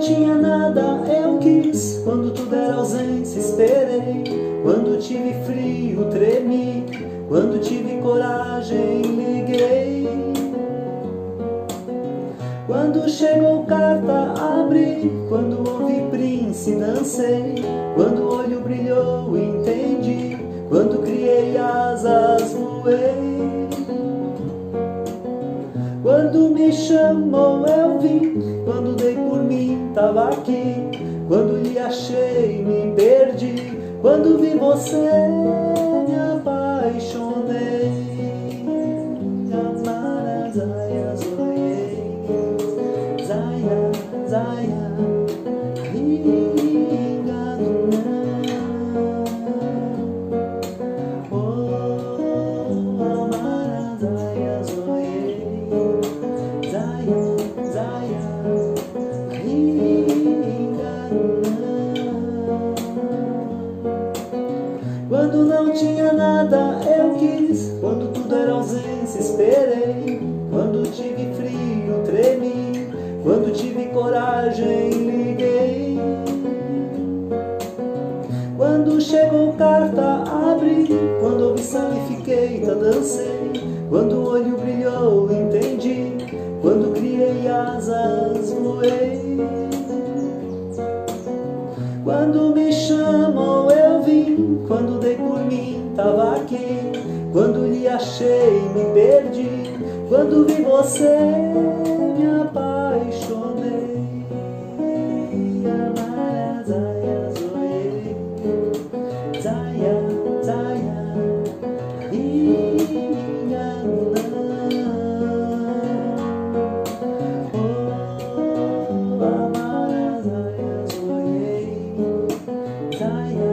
tinha nada, eu quis. Quando tudo era ausência, esperei. Quando tive frio, tremi. Quando tive coragem, liguei. Quando chegou carta, abri. Quando ouvi, dancei. Quando o olho brilhou, entendi. Quando criei asas, voei. Quando me chamou, eu vim. Quando dei por mim, tava aqui. Quando lhe achei, me perdi. Quando vi você, me apaixonei. Amara, zaia, zoei. Zaia, zaia. Quando não tinha nada, eu quis. Quando tudo era ausência, esperei. Quando tive frio, tremi. Quando tive coragem, liguei. Quando chegou carta, abri. Quando ouvi sangue, fiquei, dancei. Quando o olho brilhou, entendi. Quando criei asas, voei. Quando me chamou, eu vim. Quando dei por mim, tava aqui. Quando lhe achei, me perdi. Quando vi você, me apaixonei. Amara, zaia, zoei. Zaia, zaia. Amara, zaia, zoei. Zaia.